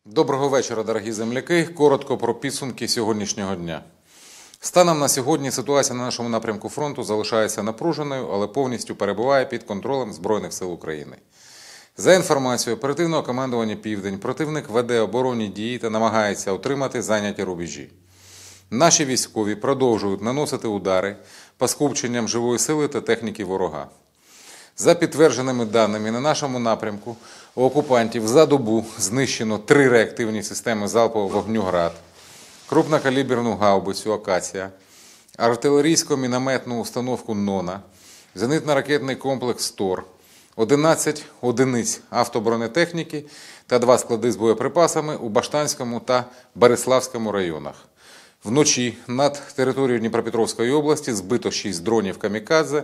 Доброго вечора, дорогі земляки. Коротко про підсумки сьогоднішнього дня. Станом на сьогодні ситуація на нашому напрямку фронту залишається напруженою, але повністю перебуває під контролем Збройних сил України. За інформацією оперативного командування «Південь», противник веде оборонні дії та намагається утримати зайняті рубежі. Наші військові продовжують наносити удари по скупченням живої сили та техніки ворога. За підтвердженими даними, на нашому напрямку у окупантів за добу знищено 3 реактивні системи залпового вогню «Град», крупнокаліберну гаубицю «Акація», артилерійсько-мінометну установку «Нона», зенитно-ракетний комплекс «Тор», 11 одиниць автобронетехніки та 2 склади з боєприпасами у Баштанському та Береславському районах. Вночі над територією Дніпропетровської області збито 6 дронів «Камікадзе»,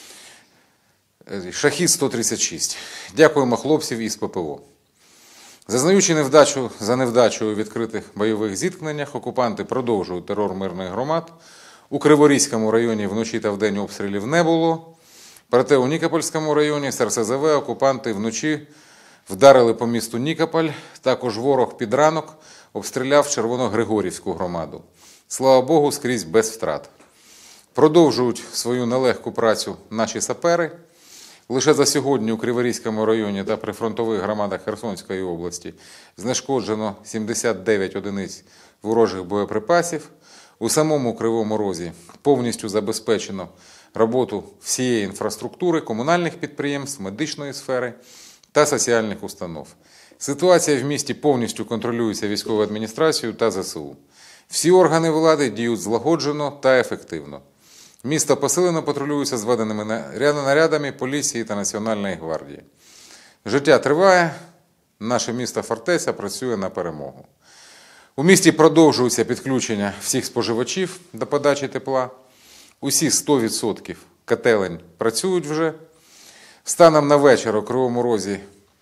«Шахід-136». Дякуємо хлопців із ППО. Зазнаючи невдачу за невдачею у відкритих бойових зіткненнях, окупанти продовжують терор мирних громад. У Криворізькому районі вночі та вдень обстрілів не було. Проте у Нікопольському районі з РСЗВ окупанти вночі вдарили по місту Нікополь. Також ворог під ранок обстріляв Червоногригорівську громаду. Слава Богу, скрізь без втрат. Продовжують свою нелегку працю наші сапери. Лише за сьогодні у Криворізькому районі та прифронтових громадах Херсонської області знешкоджено 79 одиниць ворожих боєприпасів. У самому Кривому Розі повністю забезпечено роботу всієї інфраструктури, комунальних підприємств, медичної сфери та соціальних установ. Ситуація в місті повністю контролюється військовою адміністрацією та ЗСУ. Всі органи влади діють злагоджено та ефективно. Місто посилено патрулюється зведеними нарядами поліції та Національної гвардії. Життя триває, наше місто-фортеця працює на перемогу. У місті продовжується підключення всіх споживачів до подачі тепла. Усі 100% котелень працюють вже. Станом на вечір у Кривому Розі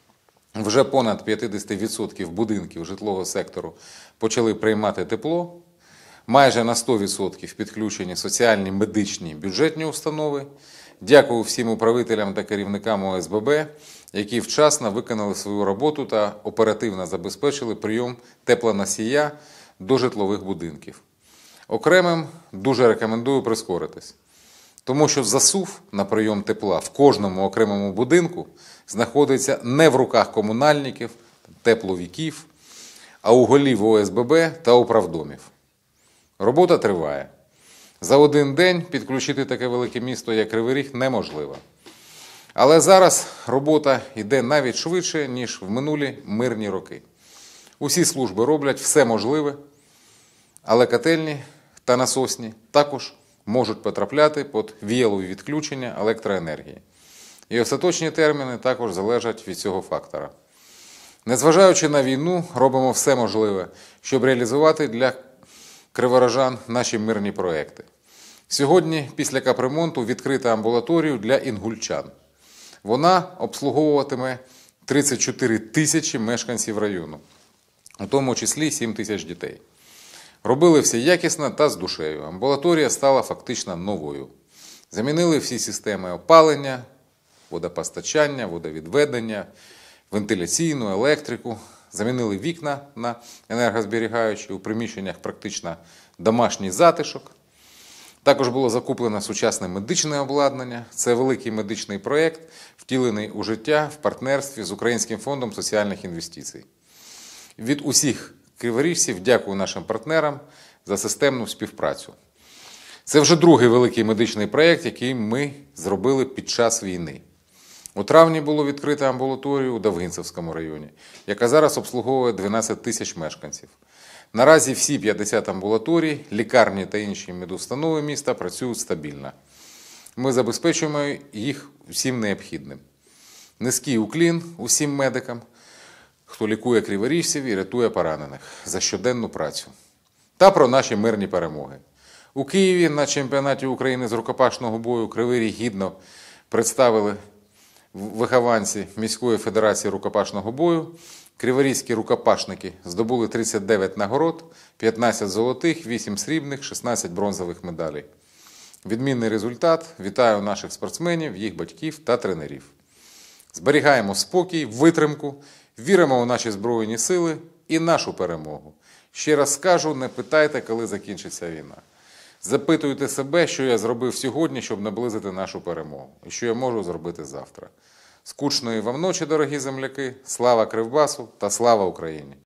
вже понад 50% будинків житлового сектору почали приймати тепло. Майже на 100% підключені соціальні, медичні, бюджетні установи. Дякую всім управителям та керівникам ОСББ, які вчасно виконали свою роботу та оперативно забезпечили прийом теплоносія до житлових будинків. Окремим дуже рекомендую прискоритись, тому що засув на прийом тепла в кожному окремому будинку знаходиться не в руках комунальників, тепловиків, а у голів ОСББ та управдомів. Робота триває. За один день підключити таке велике місто, як Кривий Ріг, неможливо. Але зараз робота йде навіть швидше, ніж в минулі мирні роки. Усі служби роблять все можливе, але котельні та насосні також можуть потрапляти під віялові відключення електроенергії. І остаточні терміни також залежать від цього фактора. Незважаючи на війну, робимо все можливе, щоб реалізувати для криворожан наші мирні проекти. Сьогодні після капремонту відкрита амбулаторію для інгульчан. Вона обслуговуватиме 34 тисячі мешканців району, у тому числі 7 тисяч дітей. Робили все якісно та з душею. Амбулаторія стала фактично новою. Замінили всі системи опалення, водопостачання, водовідведення, вентиляційну, електрику. Замінили вікна на енергозберігаючі, у приміщеннях практично домашній затишок. Також було закуплено сучасне медичне обладнання. Це великий медичний проєкт, втілений у життя в партнерстві з Українським фондом соціальних інвестицій. Від усіх криворіжців дякую нашим партнерам за системну співпрацю. Це вже другий великий медичний проєкт, який ми зробили під час війни. У травні було відкрито амбулаторію у Довгинцевському районі, яка зараз обслуговує 12 тисяч мешканців. Наразі всі 50 амбулаторій, лікарні та інші медустанови міста працюють стабільно. Ми забезпечуємо їх всім необхідним. Низький уклін усім медикам, хто лікує криворіжців і рятує поранених за щоденну працю. Та про наші мирні перемоги. У Києві на чемпіонаті України з рукопашного бою Кривий Ріг гідно представили вихованці міської федерації рукопашного бою. Криворізькі рукопашники здобули 39 нагород, 15 золотих, 8 срібних, 16 бронзових медалей. Відмінний результат. Вітаю наших спортсменів, їх батьків та тренерів. Зберігаємо спокій, витримку, віримо у наші Збройні Сили і нашу перемогу. Ще раз скажу, не питайте, коли закінчиться війна. Запитуйте себе, що я зробив сьогодні, щоб наблизити нашу перемогу, і що я можу зробити завтра. Скучної вам ночі, дорогі земляки, слава Кривбасу та слава Україні!